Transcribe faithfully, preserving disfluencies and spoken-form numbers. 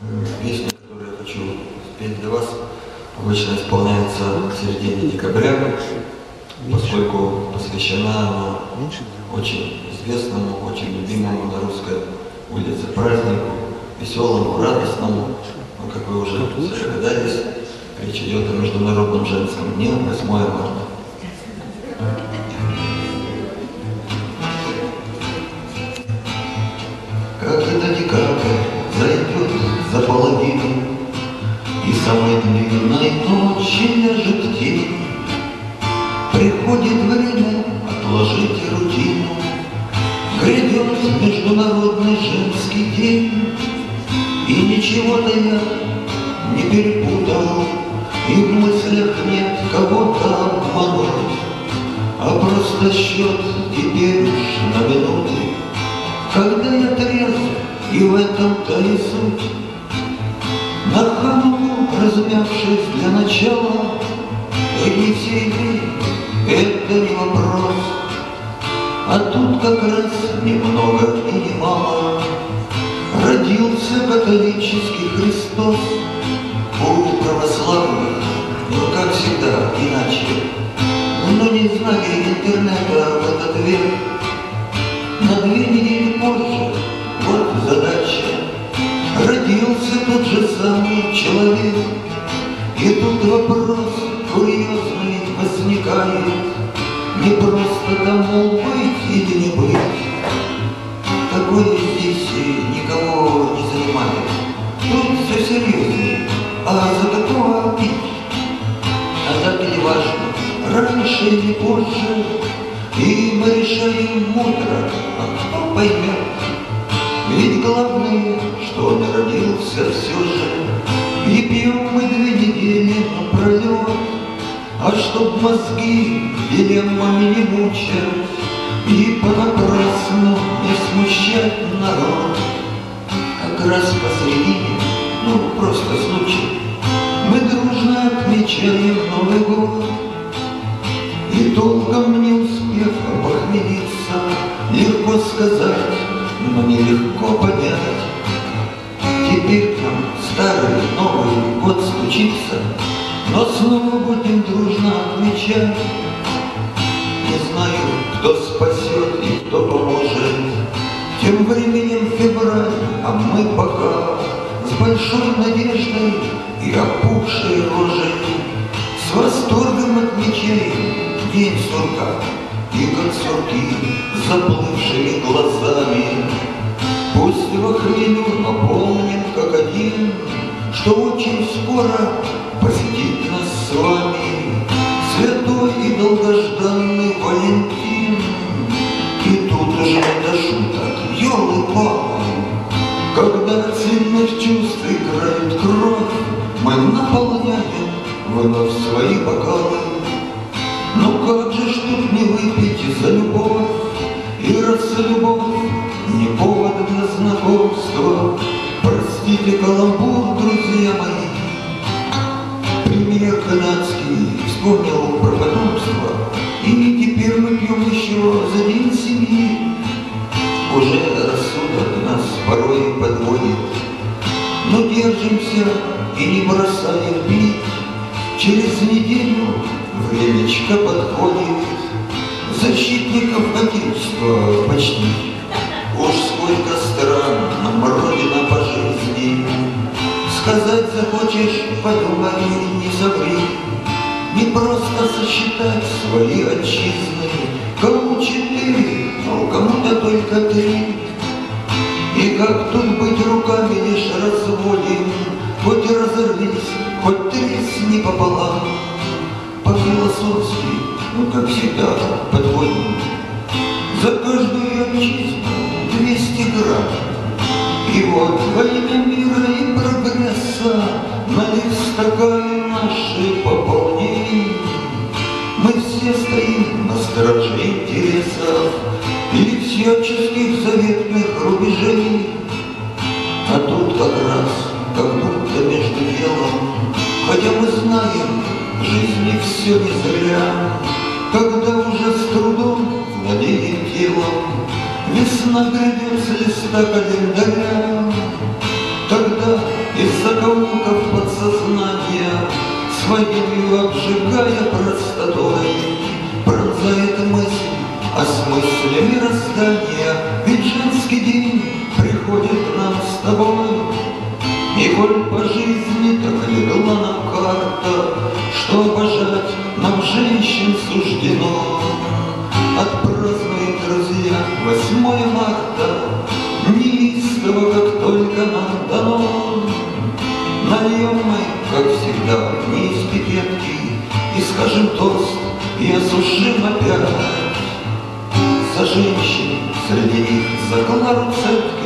Песня, которую я хочу спеть для вас, обычно исполняется в середине декабря, поскольку посвящена она очень известному, очень любимому на русской улице празднику, веселому, радостному. Но, как вы уже догадались, речь идет о Международном женском дне, восьмое марта. Когда декабрь зайдет за половину, и самой длинной ночи ляжет тень, приходит время отложить рутину, грядет Международный женский день. И ничего-то я не перепутал, и в мыслях нет кого-то обмануть, а просто счет теперь уж на минуты, когда я трезв, и в этом-то и суть. На хаму размявшись для начала, и не всей игры это не вопрос, а тут как раз немного и немало родился католический Христос. У православных, ну как всегда, иначе, но не знали интернета в этот век. На две недели позже, вот задача, родился тот же самый человек. И тут вопрос курьезный возникает, не просто тому быть или не быть. Такое здесь никого не занимает. Тут все серьезно, а за такого пить. А так не важно, раньше или позже, и мы решаем мудро, а кто поймет. Ведь главное, что он родился все же, и пьем мы две недели напролет. А чтоб мозги дилеммами не мучать и понапрасну не смущать народ, как раз посредине, ну просто случай, мы дружно отмечаем Новый год. И толком не успев похмелиться, легко сказать, но нелегко понять. Теперь нам старый Новый год случится, но снова будем дружно отмечать. Не знаю, кто спасет и кто поможет. Тем временем февраль, а мы пока с большой надеждой и опухшей рожей с восторгом отмечаем день сурка. И как сурки с заплывшими глазами, пусть во хмелю, но помним как один, что очень скоро посетит нас с вами святой и долгожданный Валентин. И тут уже до шуток, ёлы-палы, когда от сильных чувств играет кровь, мы наполняем вновь свои бокалы. Ну как же ж тут не выпить за любовь, и раз любовь не повод для знакомства. Простите каламбур, друзья мои, пример канадский вспомнил про потомство. И теперь мы пьем еще за день семьи. Уже рассудок нас порой подводит, но держимся и не бросаем пить. Через неделю времечко подходит защитников Отечества почти. Уж сколько стран нам Родина по жизни, сказать захочешь, подумай, не соври. Не просто сосчитать свои отчизны, кому четыре, но кому-то только три. И как тут быть, руками лишь разводим, хоть разорвись, хоть тресни пополам. По-философски, ну как всегда, подходим за каждую отчизну двести грамм. И вот во имя мира и прогресса, налив стаканы наши пополнений, мы все стоим на страже интересов и всяческих заветных рубежей. А тут как раз, как будто между делом, хотя мы знаем, в жизни все не зря, когда уже с трудом владеем телом, весна грядет с листа календаря. Тогда закоулков подсознания, своею обжигая простотой, пронзает мысль о смысле мироздания. Ведь женский день приходит к нам с тобой, и коль по жизни так легла нам карта, что обожать нам женщин суждено. Отпразднуем, друзья, восьмое марта, неистово, как только нам дано. Нальем мы, как всегда, не из пипетки, и скажем тост, и осушим опять за женщин, среди них за Клару Цетки.